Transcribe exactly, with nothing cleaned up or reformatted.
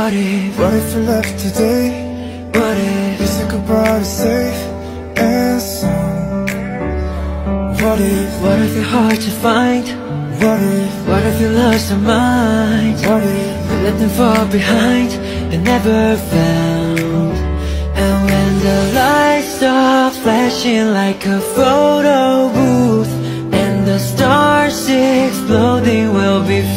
What if, what if you left today? what if, you said goodbye to safe and sound? What if, what if you're hard to find? what if, What if you lost your mind? what if, You let them fall behind and never found? And when the lights start flashing like a photo booth and the stars exploding, we'll be